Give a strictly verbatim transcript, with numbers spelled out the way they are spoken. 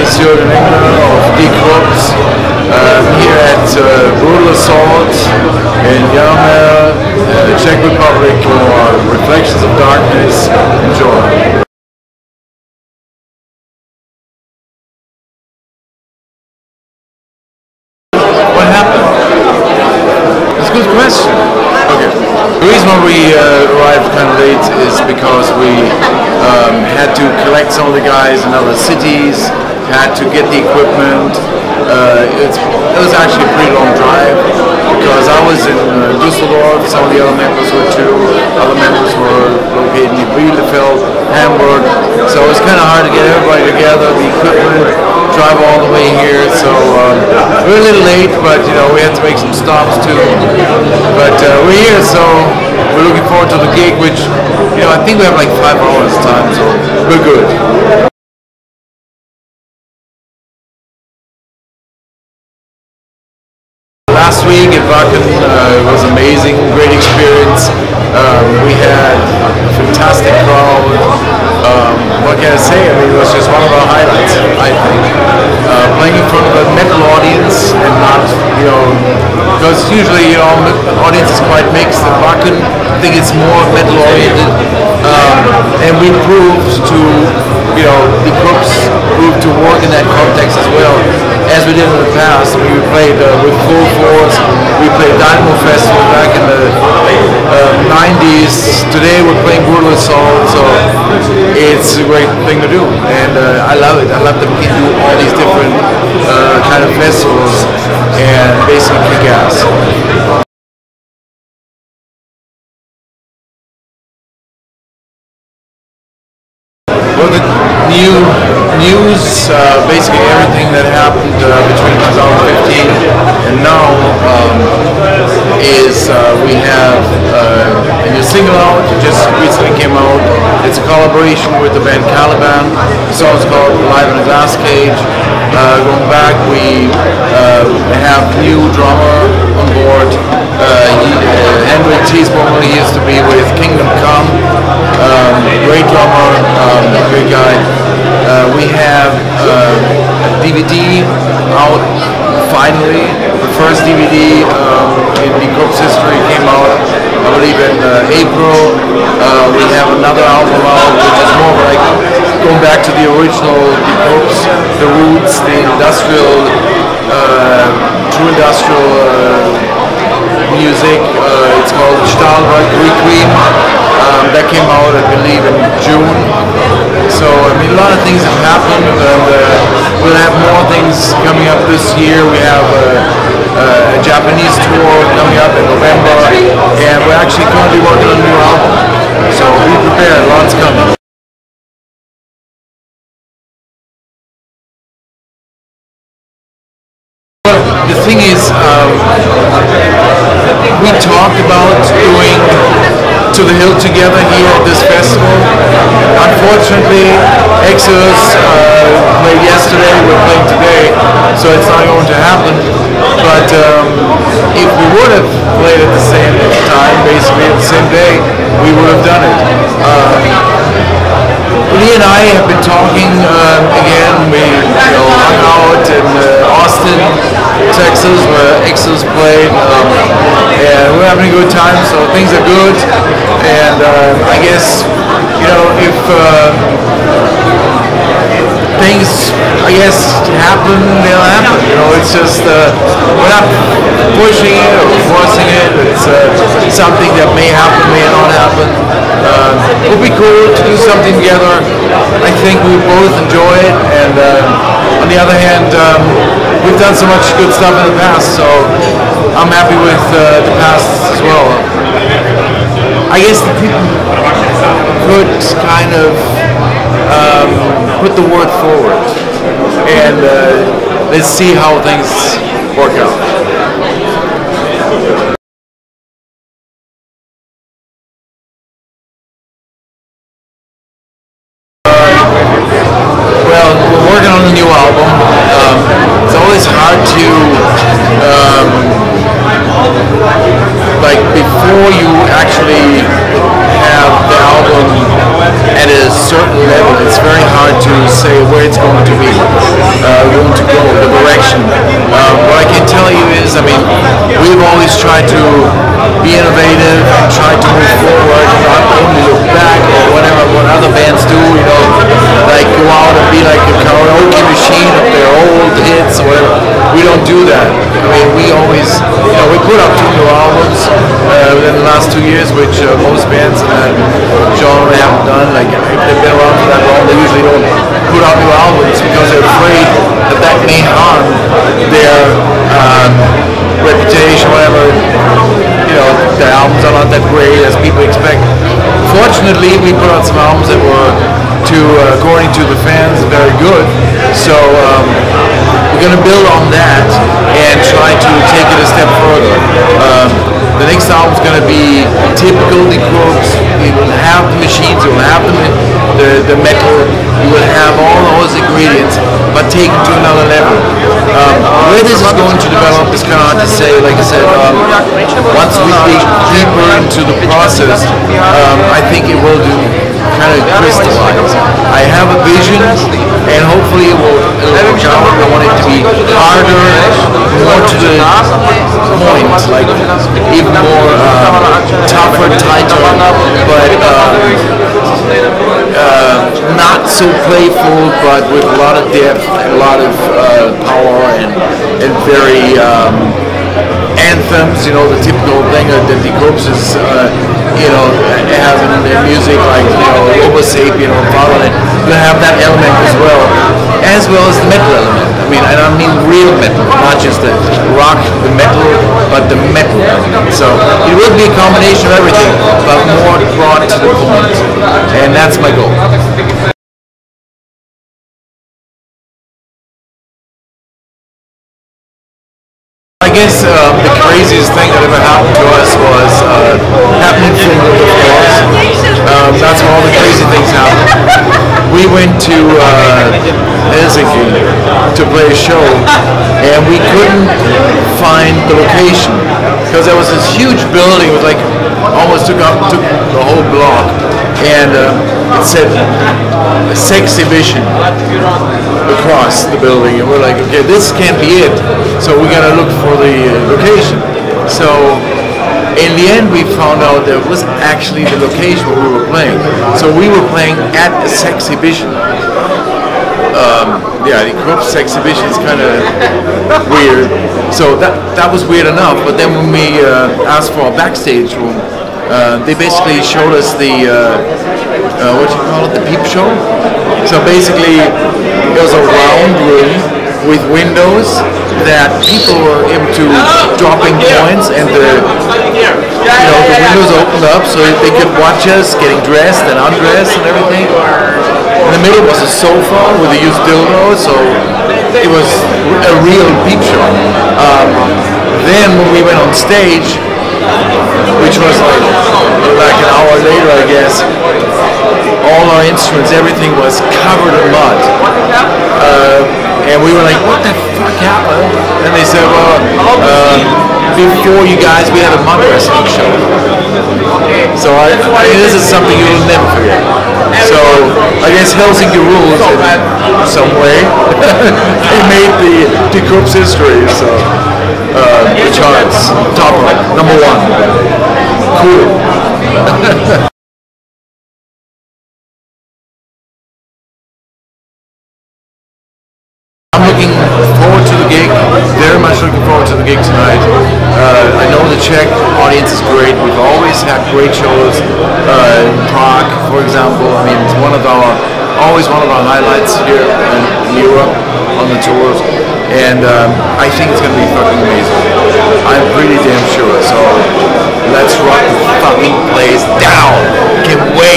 is Jürgen Engler of Die Krupps. Um, here at uh, Brutal Assault in Jaromír, uh, Czech Republic, for Reflections of Darkness. Enjoy. What happened? That's a good question. Okay. The reason why we uh, arrived kind of late is because we um, had to collect some of the guys in other cities, had to get the equipment. Uh, it's, it was actually a pretty long drive because I was in uh, Düsseldorf, some of the other members were too, other members were located in Bielefeld, Hamburg, so it was kind of hard to get everybody together, the equipment, drive all the way here, so um, we're a little late, but you know, we had to make some stops too, but uh, we're here, so we're looking forward to the gig, which, you know, I think we have like five hours time, so we're good. Last week at Wacken uh, was amazing, great experience. Um, we had a fantastic crowd. Um, what can I say? I mean, it was just one of our highlights, I think. Uh, playing in front of a metal audience and not, you know, because usually, you know, the audience is quite mixed. At Wacken, I think it's more metal oriented. Um, and we proved to, you know, the Krupps proved to work in that context as well, as we did in the past. I mean, we played uh, with Full Force, we played Dynamo Festival back in the uh, nineties. Today we're playing Brutal Assault, so it's a great thing to do, and uh, I love it. I love that we can do all these different uh, kind of festivals and basically kick ass. Well, the new news, uh, basically everything that happened uh, between two thousand fifteen and now um, is uh, we have uh, a new single out, it just recently came out. It's a collaboration with the band Caliban. The song's called Live in a Glass Cage. Uh, going back, we uh, have new drummer on board. Uh, he, uh, Hendrik Thiesbommel, he used to be with Kingdom Come. Um, great drummer, um, great guy. Uh, we have uh, a D V D out finally. The first D V D um, in the Krupps history came out, I believe, in uh, April. Uh, we have another album out, which is more like going back to the original, the Krupps, the roots, the industrial, uh, true industrial uh, music. Uh, it's called Stahlwerk Requiem. Um, that came out, I believe, in June. So, I mean, a lot of things have happened, and uh, we'll have more things coming up this year. We have uh, a Japanese tour coming up in November, and we're actually currently working on a new album. So be prepared, lots coming. Well, the thing is, um, we talked about doing To the Hill together here at this festival. Unfortunately, Exodus uh, played yesterday, we're playing today, so it's not going to happen. But um, if we would have played at the same time, basically at the same day, we would have done it. Um, Lee and I have been talking um, again. We you know, hung out in uh, Austin, Texas, where Exodus played, um, and we're having a good time, so things are good. And uh, I guess, you know, if uh, things, I guess, happen, they'll happen. You know, it's just, uh, we're not pushing it or forcing it. It's uh, something that may happen, may not happen. Uh, it would be cool to do something together. I think we both enjoy it, and uh, on the other hand, um, we've done so much good stuff in the past, so I'm happy with uh, the past as well. I guess the people could kind of um, put the word forward, and uh, let's see how things work out. A new album. Um, it's always hard to um, like before you actually have the album at a certain level, it's very hard to say where it's going to be. want to go, the direction. Um, what I can tell you is, I mean, we've always tried to be innovative and try to move forward, not only look back or whatever what other bands do, you know, like go out and be like a karaoke machine of their old hits or whatever. We don't do that. I mean, we always, you know, we put out two new albums uh, within the last two years, which uh, most bands in that genre haven't done. Like, if they've been around for that long, they usually don't put out new albums because they're afraid that that may harm their um, reputation, whatever. You know, their albums are not that great as people expect. Fortunately, we put out some albums that were, to uh, according to the fans, very good. So um, we're going to build on that and try to take it a step further. Um, the next album is going to be typical The Crooks. We will have the machines, we will have the, the, the metal, we will have all those ingredients, but taken to another level. Um, where this is going to develop is kind of hard to say. Like I said, um, once we dig deeper into the process, um, I think it will do kind of crystallize. I have a vision, and hopefully it will, it will work out. I want it to be harder, more to the point, like even more um, tougher, tighter, but um, uh, not so playful, but with a lot of depth and a lot of uh, power and, and very um, anthems, you know, the typical thing that the Corpse is, uh, you know, has in their music, like, you know, Homo sapien or Fatherland. You have that element as well, as well as the metal element. I mean, and I mean real metal, not just the rock, the metal, but the metal element. So it will be a combination of everything, but more brought to the point, and that's my goal. I guess um, the craziest thing that ever happened to us was uh, happening from the floors. Um, that's where all the crazy things happen. We went to uh, Helsinki to play a show, and we couldn't find the location because there was this huge building with like almost took up took the whole block, and uh, it said Sexhibition across the building, and we're like, okay, this can't be it, so we gotta look for the uh, location. So in the end we found out that it was actually the location where we were playing. So we were playing at a Sexhibition. Um, yeah, the Corpse Sexhibition is kind of weird. So that that was weird enough, but then when we uh, asked for a backstage room, uh, they basically showed us the uh, uh, what do you call it, the peep show. So basically it was a round room with windows that people were able to drop in coins, and the, you know, the windows opened up so they could watch us getting dressed and undressed and everything. In the middle was a sofa with a used dildo, so it was a real peep show. Um, then when we went on stage, which was like, like an hour later, I guess, all our instruments, everything was covered in mud. Uh, and we were like, what the fuck happened? And they said, well, uh, before you guys, we had a mud wrestling show. So I, I mean, this is something you will never forget. So I guess Helsinki rules in some way. They made the, the Corpse history, so uh, the charts, top number one. Cool. I'm looking forward to the gig, very much looking forward to the gig tonight. Uh, I know the Czech audience is great. We've always had great shows uh, in Prague, for example. I mean, it's one of our, always one of our highlights here in, in Europe on the tours. And um, I think it's going to be fucking amazing. I'm pretty damn sure. So let's rock the fucking place down. Can't wait.